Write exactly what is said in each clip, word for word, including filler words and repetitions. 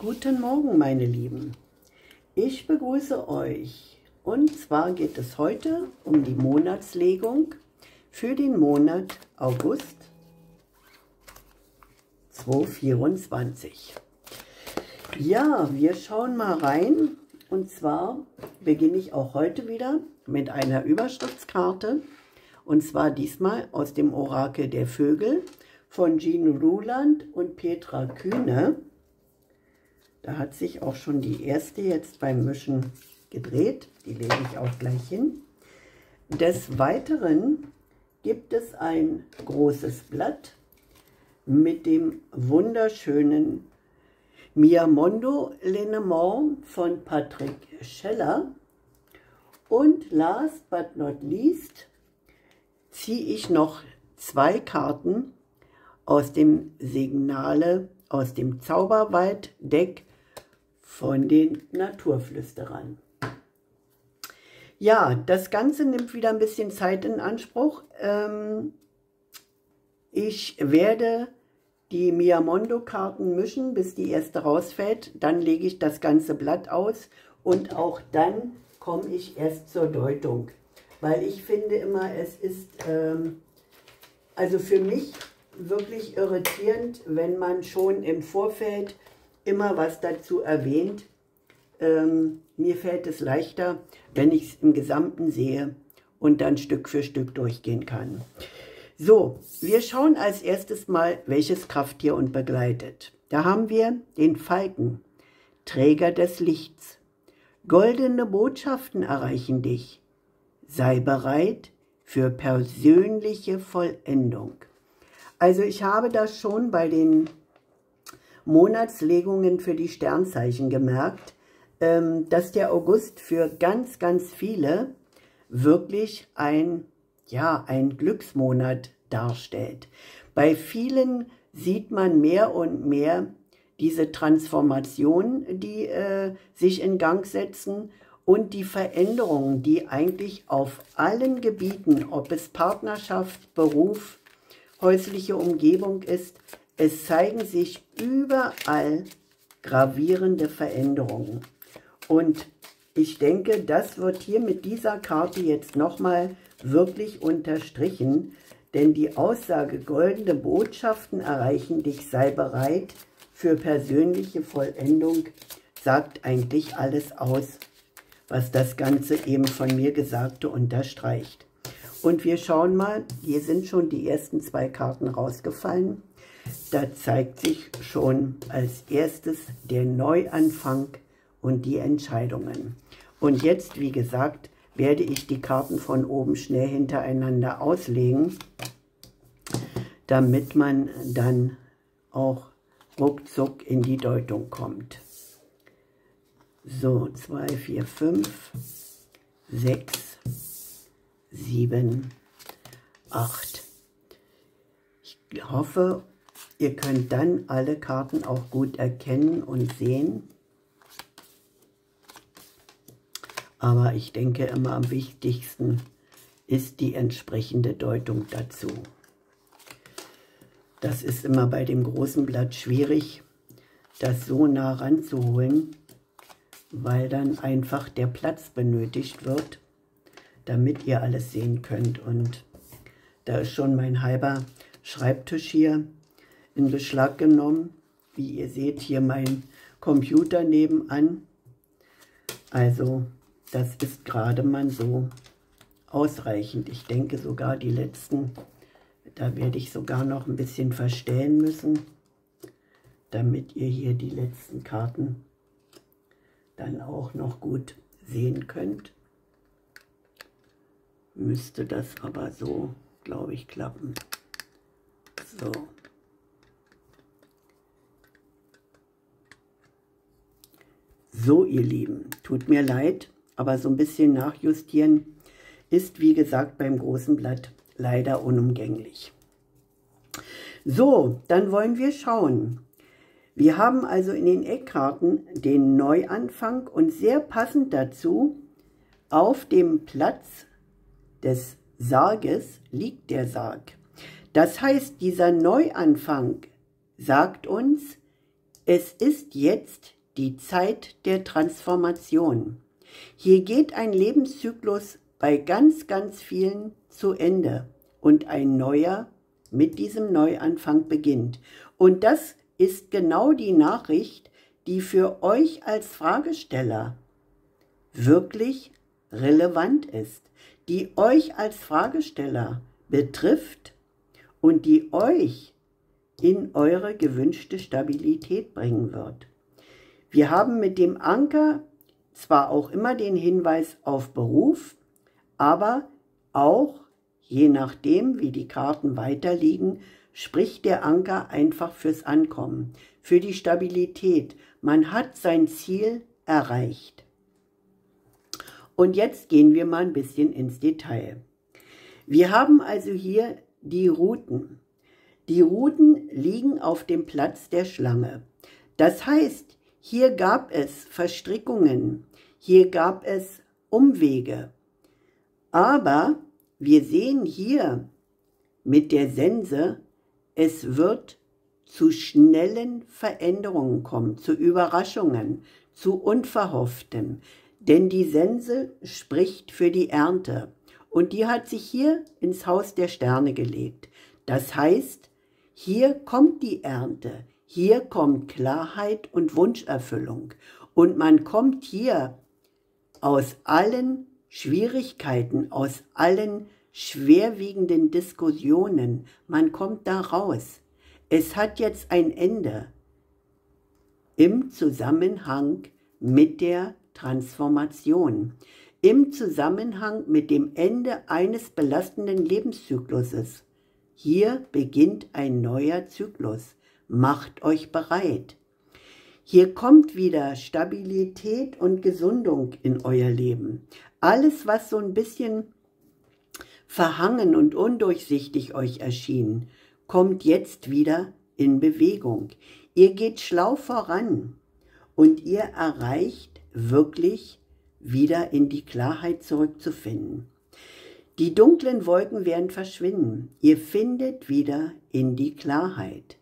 Guten Morgen, meine Lieben. Ich begrüße euch und zwar geht es heute um die Monatslegung für den Monat August zweitausendvierundzwanzig. Ja, wir schauen mal rein und zwar beginne ich auch heute wieder mit einer Überschriftskarte und zwar diesmal aus dem Orakel der Vögel von Jean Ruland und Petra Kühne. Da hat sich auch schon die erste jetzt beim Mischen gedreht. Die lege ich auch gleich hin. Des Weiteren gibt es ein großes Blatt mit dem wunderschönen Miamondo Lenormand von Patrick Scheller. Und last but not least ziehe ich noch zwei Karten aus dem Signale, aus dem Zauberwald-Deck von den Naturflüsterern. Ja, das Ganze nimmt wieder ein bisschen Zeit in Anspruch. Ähm, ich werde die Miamondo-Karten mischen, bis die erste rausfällt. Dann lege ich das ganze Blatt aus und auch dann komme ich erst zur Deutung. Weil ich finde immer, es ist, ähm, also für mich wirklich irritierend, wenn man schon im Vorfeld immer was dazu erwähnt. Ähm, mir fällt es leichter, wenn ich es im Gesamten sehe und dann Stück für Stück durchgehen kann. So, wir schauen als erstes mal, welches Krafttier uns begleitet. Da haben wir den Falken, Träger des Lichts. Goldene Botschaften erreichen dich. Sei bereit für persönliche Vollendung. Also ich habe das schon bei den Monatslegungen für die Sternzeichen gemerkt, ähm, dass der August für ganz, ganz viele wirklich ein, ja, ein Glücksmonat darstellt. Bei vielen sieht man mehr und mehr diese Transformation, die äh, sich in Gang setzen und die Veränderungen, die eigentlich auf allen Gebieten, ob es Partnerschaft, Beruf, häusliche Umgebung ist, es zeigen sich überall gravierende Veränderungen. Und ich denke, das wird hier mit dieser Karte jetzt nochmal wirklich unterstrichen, denn die Aussage, goldene Botschaften erreichen dich, sei bereit für persönliche Vollendung, sagt eigentlich alles aus, was das Ganze eben von mir Gesagte unterstreicht. Und wir schauen mal, hier sind schon die ersten zwei Karten rausgefallen. Da zeigt sich schon als erstes der Neuanfang und die Entscheidungen. Und jetzt, wie gesagt, werde ich die Karten von oben schnell hintereinander auslegen, damit man dann auch ruckzuck in die Deutung kommt. So, zwei, vier, fünf, sechs, sieben, acht. Ich hoffe, ihr könnt dann alle Karten auch gut erkennen und sehen. Aber ich denke immer am wichtigsten ist die entsprechende Deutung dazu. Das ist immer bei dem großen Blatt schwierig, das so nah ranzuholen, weil dann einfach der Platz benötigt wird, damit ihr alles sehen könnt. Und da ist schon mein halber Schreibtisch hier in Beschlag genommen. Wie ihr seht, hier mein Computer nebenan. Also das ist gerade mal so ausreichend. Ich denke sogar die letzten, da werde ich sogar noch ein bisschen verstellen müssen, damit ihr hier die letzten Karten dann auch noch gut sehen könnt. Müsste das aber so, glaube ich, klappen. So. So, ihr Lieben, tut mir leid, aber so ein bisschen nachjustieren ist, wie gesagt, beim großen Blatt leider unumgänglich. So, dann wollen wir schauen. Wir haben also in den Eckkarten den Neuanfang und sehr passend dazu auf dem Platz des Sarges liegt der Sarg. Das heißt, dieser Neuanfang sagt uns, Es ist jetzt die Zeit der Transformation. Hier geht ein Lebenszyklus bei ganz, ganz vielen zu Ende und ein neuer mit diesem Neuanfang beginnt. Und das ist genau die Nachricht, die für euch als Fragesteller wirklich relevant ist, die euch als Fragesteller betrifft und die euch in eure gewünschte Stabilität bringen wird. Wir haben mit dem Anker zwar auch immer den Hinweis auf Beruf, aber auch, je nachdem, wie die Karten weiterliegen, spricht der Anker einfach fürs Ankommen, für die Stabilität. Man hat sein Ziel erreicht. Und jetzt gehen wir mal ein bisschen ins Detail. Wir haben also hier die Ruten. Die Ruten liegen auf dem Platz der Schlange. Das heißt, hier gab es Verstrickungen, hier gab es Umwege. Aber wir sehen hier mit der Sense, es wird zu schnellen Veränderungen kommen, zu Überraschungen, zu Unverhofftem. Denn die Sense spricht für die Ernte. Und die hat sich hier ins Haus der Sterne gelegt. Das heißt, hier kommt die Ernte, hier kommt Klarheit und Wunscherfüllung. Und man kommt hier aus allen Schwierigkeiten, aus allen schwerwiegenden Diskussionen, man kommt da raus. Es hat jetzt ein Ende im Zusammenhang mit der Transformation, im Zusammenhang mit dem Ende eines belastenden Lebenszykluses. Hier beginnt ein neuer Zyklus. Macht euch bereit. Hier kommt wieder Stabilität und Gesundung in euer Leben. Alles, was so ein bisschen verhangen und undurchsichtig euch erschien, kommt jetzt wieder in Bewegung. Ihr geht schlau voran und ihr erreicht wirklich wieder in die Klarheit zurückzufinden. Die dunklen Wolken werden verschwinden. Ihr findet wieder in die Klarheit.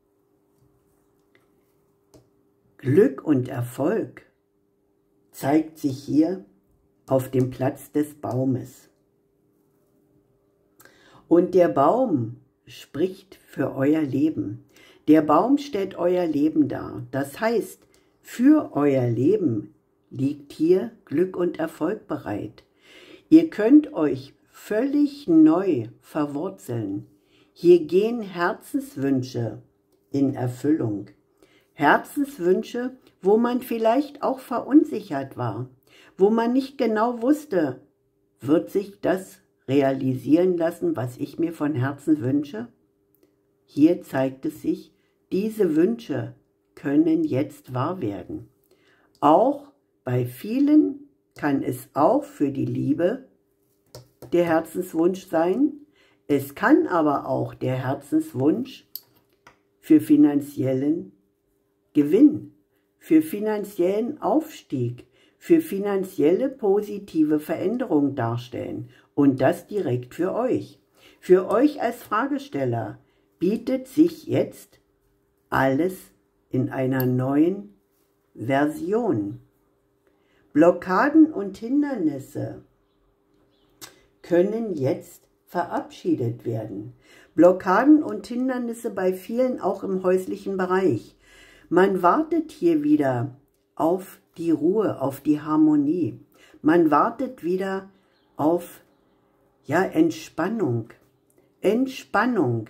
Glück und Erfolg zeigt sich hier auf dem Platz des Baumes. Und der Baum spricht für euer Leben. Der Baum stellt euer Leben dar. Das heißt, für euer Leben liegt hier Glück und Erfolg bereit. Ihr könnt euch völlig neu verwurzeln. Hier gehen Herzenswünsche in Erfüllung. Herzenswünsche, wo man vielleicht auch verunsichert war, wo man nicht genau wusste, wird sich das realisieren lassen, was ich mir von Herzen wünsche? Hier zeigt es sich, diese Wünsche können jetzt wahr werden. Auch bei vielen kann es auch für die Liebe der Herzenswunsch sein. Es kann aber auch der Herzenswunsch für finanziellen Gewinn, für finanziellen Aufstieg, für finanzielle positive Veränderung darstellen. Und das direkt für euch. Für euch als Fragesteller bietet sich jetzt alles in einer neuen Version. Blockaden und Hindernisse können jetzt verabschiedet werden. Blockaden und Hindernisse bei vielen auch im häuslichen Bereich. Man wartet hier wieder auf die Ruhe, auf die Harmonie. Man wartet wieder auf ja, Entspannung. Entspannung.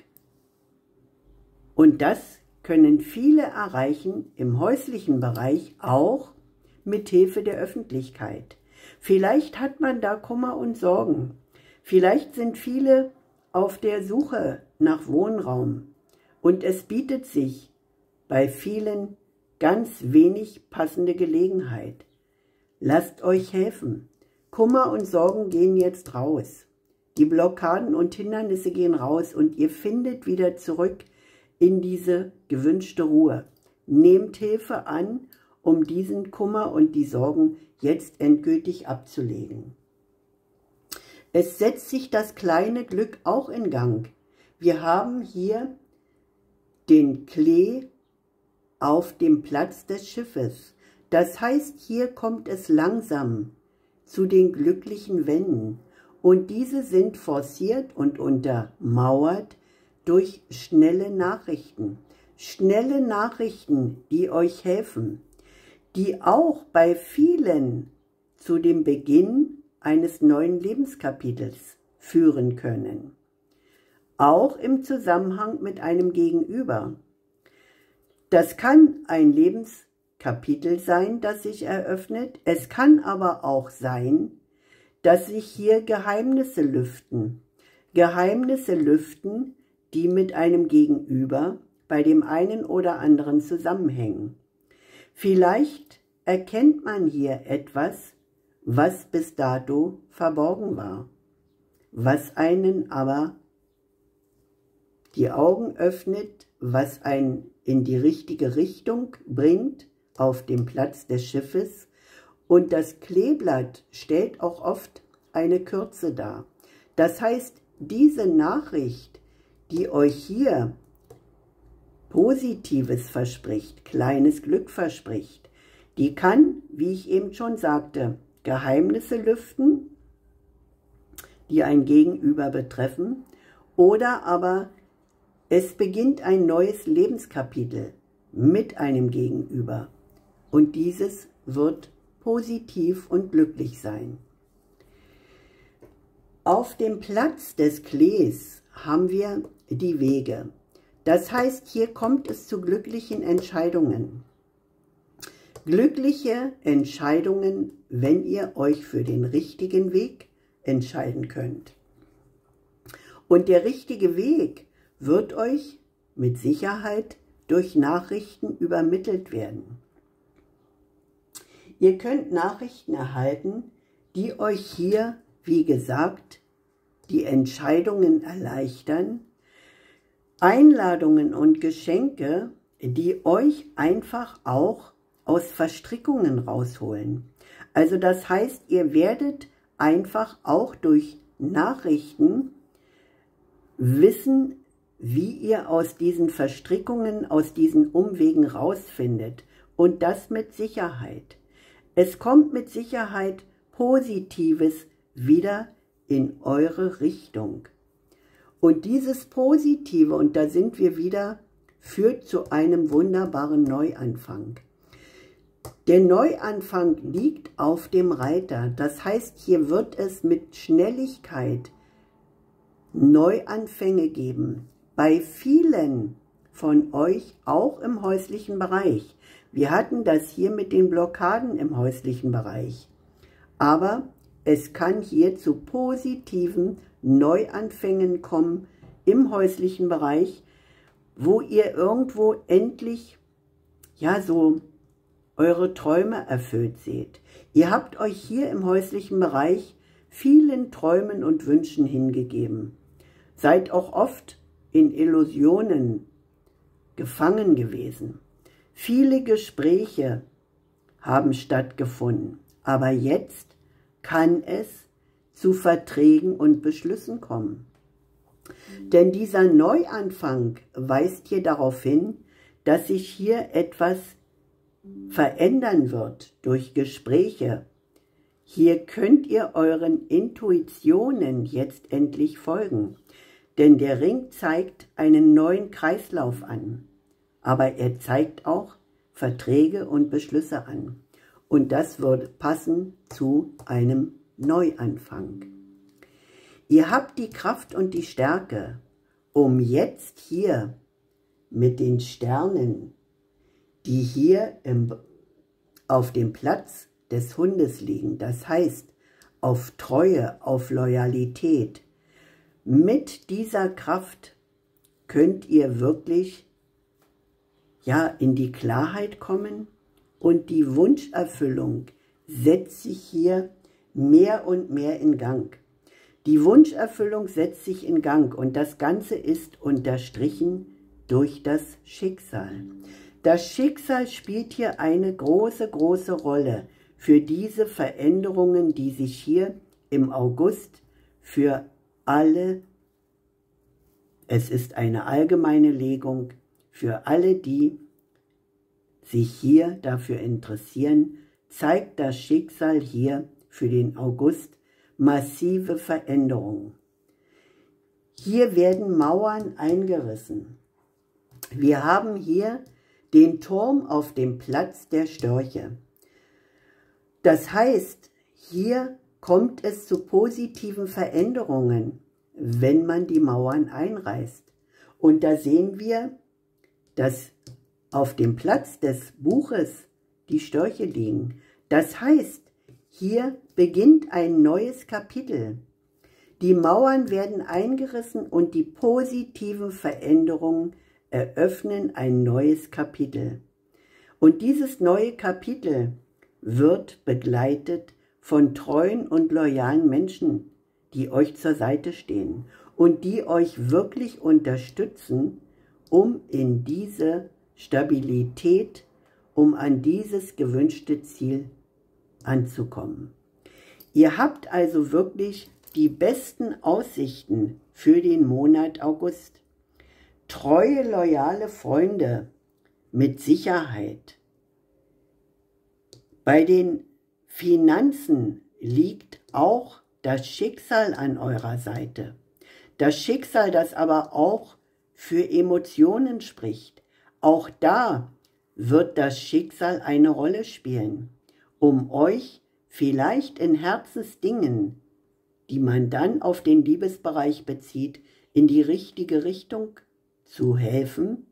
Und das können viele erreichen im häuslichen Bereich auch mit Hilfe der Öffentlichkeit. Vielleicht hat man da Kummer und Sorgen. Vielleicht sind viele auf der Suche nach Wohnraum. Und es bietet sich bei vielen ganz wenig passende Gelegenheit. Lasst euch helfen. Kummer und Sorgen gehen jetzt raus. Die Blockaden und Hindernisse gehen raus und ihr findet wieder zurück in diese gewünschte Ruhe. Nehmt Hilfe an, um diesen Kummer und die Sorgen jetzt endgültig abzulegen. Es setzt sich das kleine Glück auch in Gang. Wir haben hier den Klee auf dem Platz des Schiffes. Das heißt, hier kommt es langsam zu den glücklichen Wenden. Und diese sind forciert und untermauert durch schnelle Nachrichten. Schnelle Nachrichten, die euch helfen, die auch bei vielen zu dem Beginn eines neuen Lebenskapitels führen können. Auch im Zusammenhang mit einem Gegenüber. Das kann ein Lebenskapitel sein, das sich eröffnet. Es kann aber auch sein, dass sich hier Geheimnisse lüften. Geheimnisse lüften, die mit einem Gegenüber bei dem einen oder anderen zusammenhängen. Vielleicht erkennt man hier etwas, was bis dato verborgen war, was einen aber die Augen öffnet, was einen in die richtige Richtung bringt auf dem Platz des Schiffes. Und das Kleeblatt stellt auch oft eine Kürze dar. Das heißt, diese Nachricht, die euch hier Positives verspricht, kleines Glück verspricht, die kann, wie ich eben schon sagte, Geheimnisse lüften, die ein Gegenüber betreffen, oder aber es beginnt ein neues Lebenskapitel mit einem Gegenüber und dieses wird positiv und glücklich sein. Auf dem Platz des Klees haben wir die Wege. Das heißt, hier kommt es zu glücklichen Entscheidungen. Glückliche Entscheidungen, wenn ihr euch für den richtigen Weg entscheiden könnt. Und der richtige Weg wird euch mit Sicherheit durch Nachrichten übermittelt werden. Ihr könnt Nachrichten erhalten, die euch hier, wie gesagt, die Entscheidungen erleichtern, Einladungen und Geschenke, die euch einfach auch aus Verstrickungen rausholen. Also das heißt, ihr werdet einfach auch durch Nachrichten wissen, wie ihr aus diesen Verstrickungen, aus diesen Umwegen rausfindet. Und das mit Sicherheit. Es kommt mit Sicherheit Positives wieder in eure Richtung. Und dieses Positive, und da sind wir wieder, führt zu einem wunderbaren Neuanfang. Der Neuanfang liegt auf dem Reiter. Das heißt, hier wird es mit Schnelligkeit Neuanfänge geben. Bei vielen von euch, auch im häuslichen Bereich. Wir hatten das hier mit den Blockaden im häuslichen Bereich. Aber es kann hier zu positiven Neuanfängen kommen im häuslichen Bereich, wo ihr irgendwo endlich, ja, so eure Träume erfüllt seht. Ihr habt euch hier im häuslichen Bereich vielen Träumen und Wünschen hingegeben. Seid auch oft in Illusionen gefangen gewesen. Viele Gespräche haben stattgefunden, aber jetzt kann es zu Verträgen und Beschlüssen kommen. Denn dieser Neuanfang weist hier darauf hin, dass sich hier etwas verändern wird durch Gespräche. Hier könnt ihr euren Intuitionen jetzt endlich folgen. Denn der Ring zeigt einen neuen Kreislauf an, aber er zeigt auch Verträge und Beschlüsse an. Und das würde passen zu einem Neuanfang. Ihr habt die Kraft und die Stärke, um jetzt hier mit den Sternen, die hier im, auf dem Platz des Hundes liegen, das heißt auf Treue, auf Loyalität, mit dieser Kraft könnt ihr wirklich ja in die Klarheit kommen und die Wunscherfüllung setzt sich hier mehr und mehr in Gang. Die Wunscherfüllung setzt sich in Gang und das Ganze ist unterstrichen durch das Schicksal. Das Schicksal spielt hier eine große, große Rolle für diese Veränderungen, die sich hier im August für alle, es ist eine allgemeine Legung, für alle, die sich hier dafür interessieren, zeigt das Schicksal hier für den August massive Veränderungen. Hier werden Mauern eingerissen. Wir haben hier den Turm auf dem Platz der Störche. Das heißt, hier kommt es zu positiven Veränderungen, wenn man die Mauern einreißt. Und da sehen wir, dass auf dem Platz des Buches die Störche liegen. Das heißt, hier beginnt ein neues Kapitel. Die Mauern werden eingerissen und die positiven Veränderungen eröffnen ein neues Kapitel. Und dieses neue Kapitel wird begleitet von treuen und loyalen Menschen, die euch zur Seite stehen und die euch wirklich unterstützen, um in diese Stabilität, um an dieses gewünschte Ziel anzukommen. Ihr habt also wirklich die besten Aussichten für den Monat August. Treue, loyale Freunde mit Sicherheit. Bei den Finanzen liegt auch das Schicksal an eurer Seite. Das Schicksal, das aber auch für Emotionen spricht. Auch da wird das Schicksal eine Rolle spielen, um euch vielleicht in Herzensdingen, die man dann auf den Liebesbereich bezieht, in die richtige Richtung zu helfen,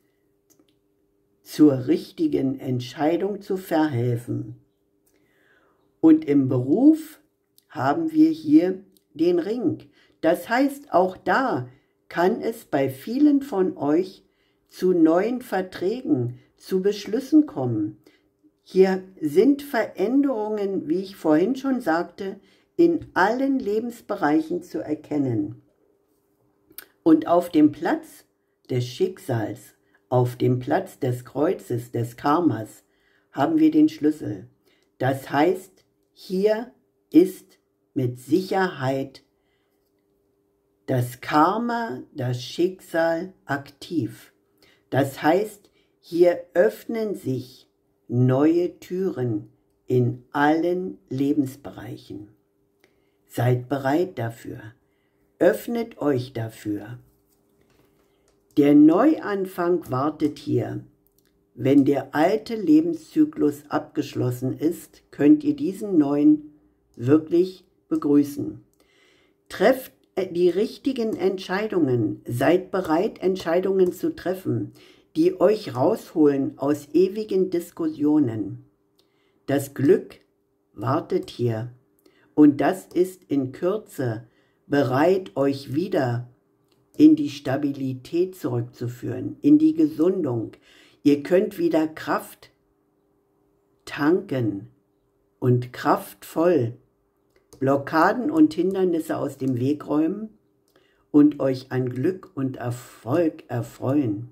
zur richtigen Entscheidung zu verhelfen. Und im Beruf haben wir hier den Ring. Das heißt, auch da kann es bei vielen von euch zu neuen Verträgen, zu Beschlüssen kommen. Hier sind Veränderungen, wie ich vorhin schon sagte, in allen Lebensbereichen zu erkennen. Und auf dem Platz des Schicksals, auf dem Platz des Kreuzes, des Karmas, haben wir den Schlüssel. Das heißt, hier ist mit Sicherheit das Karma, das Schicksal aktiv. Das heißt, hier öffnen sich neue Türen in allen Lebensbereichen. Seid bereit dafür. Öffnet euch dafür. Der Neuanfang wartet hier. Wenn der alte Lebenszyklus abgeschlossen ist, könnt ihr diesen neuen wirklich begrüßen. Trefft die richtigen Entscheidungen. Seid bereit, Entscheidungen zu treffen, die euch rausholen aus ewigen Diskussionen. Das Glück wartet hier. Und das ist in Kürze bereit, euch wieder in die Stabilität zurückzuführen, in die Gesundung. Ihr könnt wieder Kraft tanken und kraftvoll Blockaden und Hindernisse aus dem Weg räumen und euch an Glück und Erfolg erfreuen.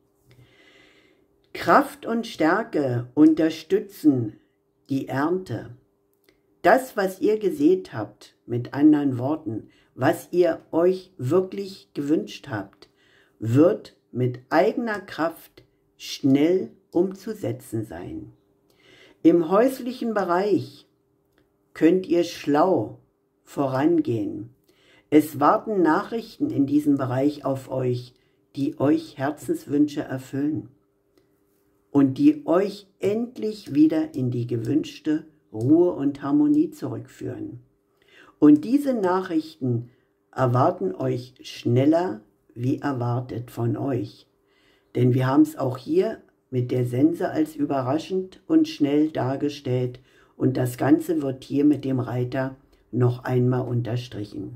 Kraft und Stärke unterstützen die Ernte. Das, was ihr gesät habt, mit anderen Worten, was ihr euch wirklich gewünscht habt, wird mit eigener Kraft schnell umzusetzen sein. Im häuslichen Bereich könnt ihr schlau vorangehen. Es warten Nachrichten in diesem Bereich auf euch, die euch Herzenswünsche erfüllen und die euch endlich wieder in die gewünschte Ruhe und Harmonie zurückführen. Und diese Nachrichten erwarten euch schneller wie erwartet von euch. Denn wir haben es auch hier mit der Sense als überraschend und schnell dargestellt und das Ganze wird hier mit dem Reiter noch einmal unterstrichen.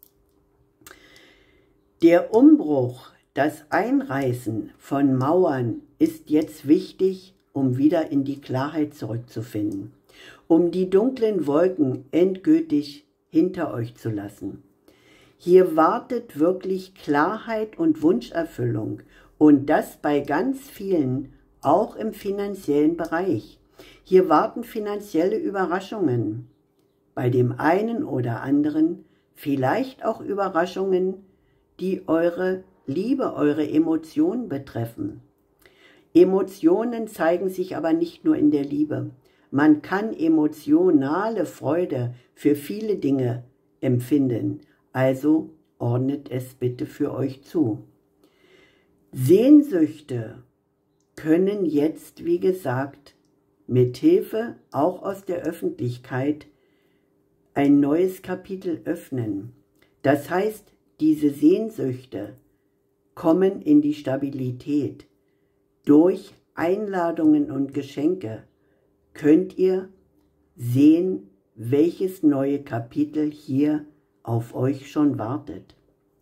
Der Umbruch, das Einreißen von Mauern ist jetzt wichtig, um wieder in die Klarheit zurückzufinden, um die dunklen Wolken endgültig hinter euch zu lassen. Hier wartet wirklich Klarheit und Wunscherfüllung und das bei ganz vielen, auch im finanziellen Bereich. Hier warten finanzielle Überraschungen. Bei dem einen oder anderen vielleicht auch Überraschungen, die eure Liebe, eure Emotionen betreffen. Emotionen zeigen sich aber nicht nur in der Liebe. Man kann emotionale Freude für viele Dinge empfinden. Also ordnet es bitte für euch zu. Sehnsüchte können jetzt, wie gesagt, mit Hilfe auch aus der Öffentlichkeit ein neues Kapitel öffnen. Das heißt, diese Sehnsüchte kommen in die Stabilität. Durch Einladungen und Geschenke könnt ihr sehen, welches neue Kapitel hier auf euch schon wartet.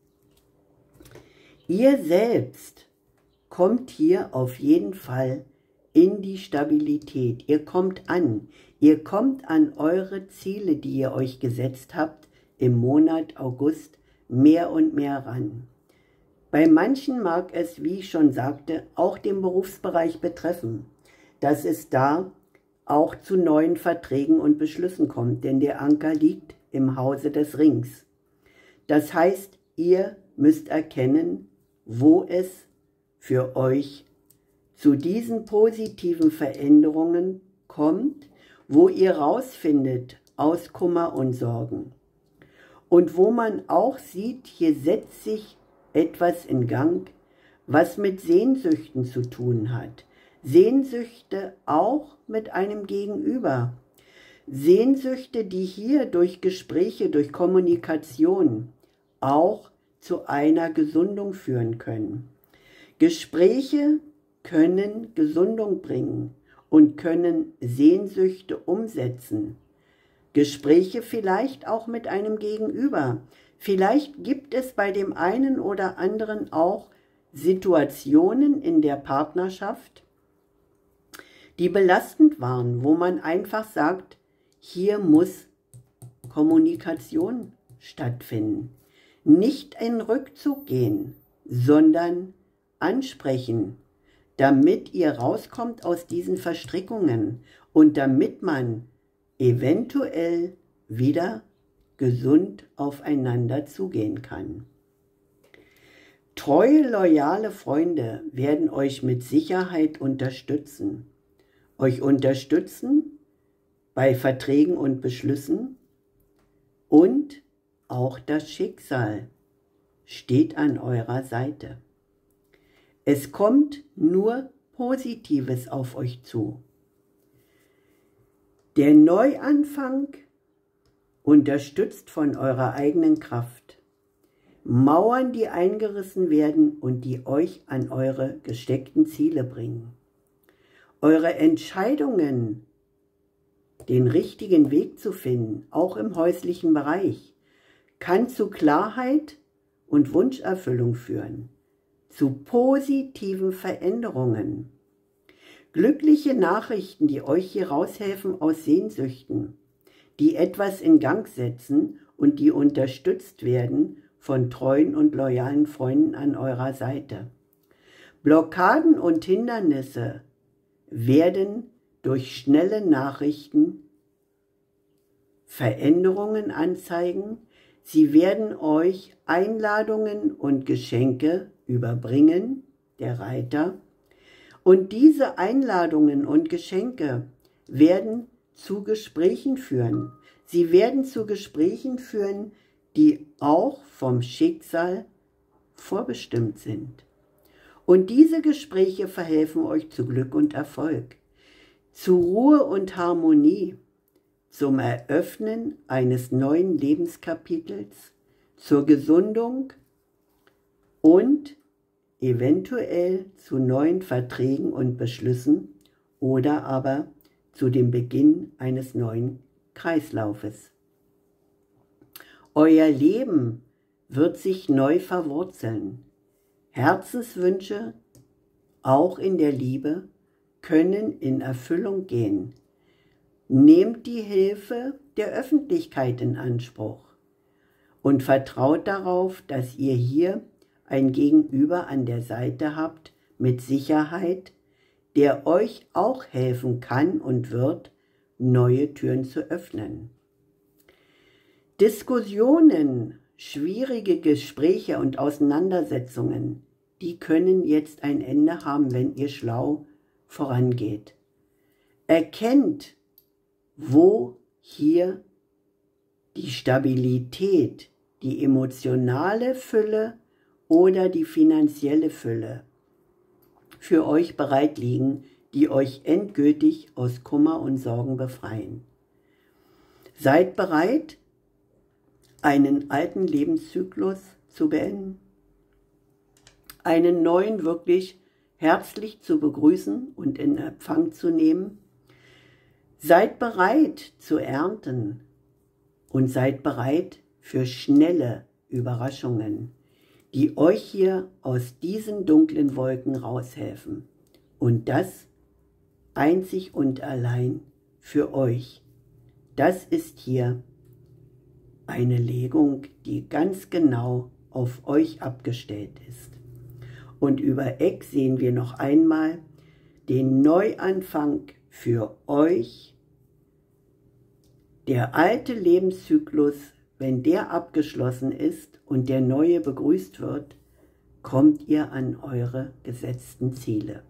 Ihr selbst kommt hier auf jeden Fall in die Stabilität. Ihr kommt an. Ihr kommt an eure Ziele, die ihr euch gesetzt habt, im Monat August mehr und mehr ran. Bei manchen mag es, wie ich schon sagte, auch den Berufsbereich betreffen, dass es da auch zu neuen Verträgen und Beschlüssen kommt, denn der Anker liegt im Hause des Rings. Das heißt, ihr müsst erkennen, wo es für euch zu diesen positiven Veränderungen kommt, wo ihr rausfindet aus Kummer und Sorgen. Und wo man auch sieht, hier setzt sich etwas in Gang, was mit Sehnsüchten zu tun hat. Sehnsüchte auch mit einem Gegenüber. Sehnsüchte, die hier durch Gespräche, durch Kommunikation auch zu einer Gesundung führen können. Gespräche können Gesundung bringen und können Sehnsüchte umsetzen. Gespräche vielleicht auch mit einem Gegenüber. Vielleicht gibt es bei dem einen oder anderen auch Situationen in der Partnerschaft, die belastend waren, wo man einfach sagt, hier muss Kommunikation stattfinden. Nicht in Rückzug gehen, sondern ansprechen, damit ihr rauskommt aus diesen Verstrickungen und damit man eventuell wieder gesund aufeinander zugehen kann. Treue, loyale Freunde werden euch mit Sicherheit unterstützen. Euch unterstützen bei Verträgen und Beschlüssen und auch das Schicksal steht an eurer Seite. Es kommt nur Positives auf euch zu. Der Neuanfang unterstützt von eurer eigenen Kraft. Mauern, die eingerissen werden und die euch an eure gesteckten Ziele bringen. Eure Entscheidungen, den richtigen Weg zu finden, auch im häuslichen Bereich, kann zu Klarheit und Wunscherfüllung führen, zu positiven Veränderungen. Glückliche Nachrichten, die euch hier raushelfen aus Sehnsüchten, die etwas in Gang setzen und die unterstützt werden von treuen und loyalen Freunden an eurer Seite. Blockaden und Hindernisse werden durch schnelle Nachrichten Veränderungen anzeigen. Sie werden euch Einladungen und Geschenke überbringen, der Reiter. Und diese Einladungen und Geschenke werden zu Gesprächen führen. Sie werden zu Gesprächen führen, die auch vom Schicksal vorbestimmt sind. Und diese Gespräche verhelfen euch zu Glück und Erfolg, zu Ruhe und Harmonie, zum Eröffnen eines neuen Lebenskapitels, zur Gesundung und eventuell zu neuen Verträgen und Beschlüssen oder aber zu dem Beginn eines neuen Kreislaufes. Euer Leben wird sich neu verwurzeln. Herzenswünsche, auch in der Liebe, können in Erfüllung gehen. Nehmt die Hilfe der Öffentlichkeit in Anspruch und vertraut darauf, dass ihr hier ein Gegenüber an der Seite habt, mit Sicherheit, der euch auch helfen kann und wird, neue Türen zu öffnen. Diskussionen, schwierige Gespräche und Auseinandersetzungen die können jetzt ein Ende haben, wenn ihr schlau vorangeht. Erkennt, wo hier die Stabilität, die emotionale Fülle oder die finanzielle Fülle für euch bereit liegen, die euch endgültig aus Kummer und Sorgen befreien. Seid bereit, einen alten Lebenszyklus zu beenden, einen neuen wirklich herzlich zu begrüßen und in Empfang zu nehmen. Seid bereit zu ernten und seid bereit für schnelle Überraschungen, die euch hier aus diesen dunklen Wolken raushelfen. Und das einzig und allein für euch. Das ist hier eine Legung, die ganz genau auf euch abgestellt ist. Und über Eck sehen wir noch einmal den Neuanfang für euch. Der alte Lebenszyklus, wenn der abgeschlossen ist und der neue begrüßt wird, kommt ihr an eure gesetzten Ziele.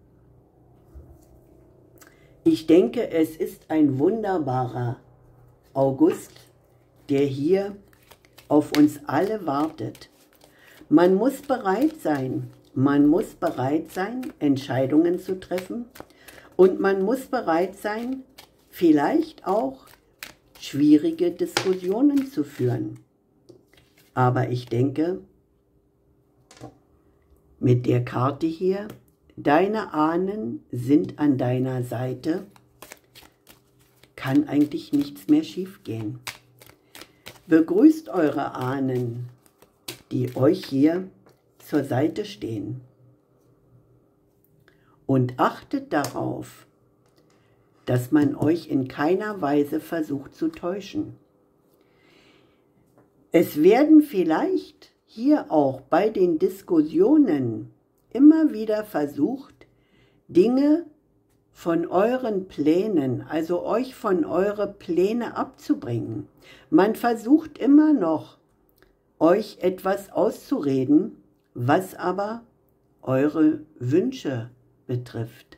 Ich denke, es ist ein wunderbarer August, der hier auf uns alle wartet. Man muss bereit sein, man muss bereit sein, Entscheidungen zu treffen und man muss bereit sein, vielleicht auch schwierige Diskussionen zu führen. Aber ich denke, mit der Karte hier, deine Ahnen sind an deiner Seite, kann eigentlich nichts mehr schiefgehen. Begrüßt eure Ahnen, die euch hier zur Seite stehen. Und achtet darauf, dass man euch in keiner Weise versucht zu täuschen. Es werden vielleicht hier auch bei den Diskussionen immer wieder versucht, Dinge von euren Plänen, also euch von euren Plänen abzubringen. Man versucht immer noch, euch etwas auszureden, was aber eure Wünsche betrifft.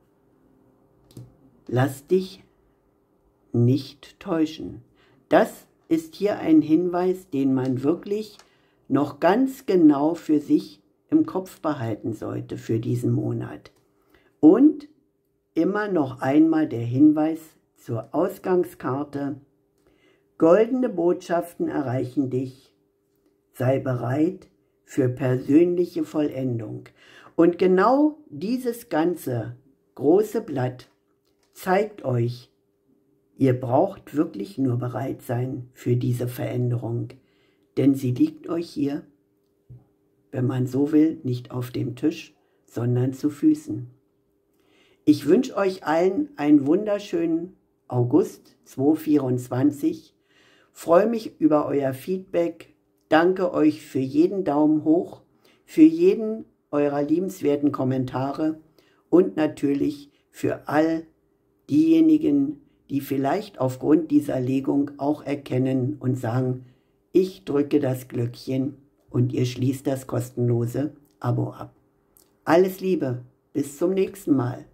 Lass dich nicht täuschen. Das ist hier ein Hinweis, den man wirklich noch ganz genau für sich im Kopf behalten sollte für diesen Monat. Und immer noch einmal der Hinweis zur Ausgangskarte. Goldene Botschaften erreichen dich. Sei bereit für persönliche Vollendung. Und genau dieses ganze große Blatt zeigt euch, ihr braucht wirklich nur bereit sein für diese Veränderung, denn sie liegt euch hier, wenn man so will, nicht auf dem Tisch, sondern zu Füßen. Ich wünsche euch allen einen wunderschönen August zweitausendvierundzwanzig, freue mich über euer Feedback, danke euch für jeden Daumen hoch, für jeden eurer liebenswerten Kommentare und natürlich für all diejenigen, die vielleicht aufgrund dieser Legung auch erkennen und sagen, ich drücke das Glöckchen und ihr schließt das kostenlose Abo ab. Alles Liebe, bis zum nächsten Mal.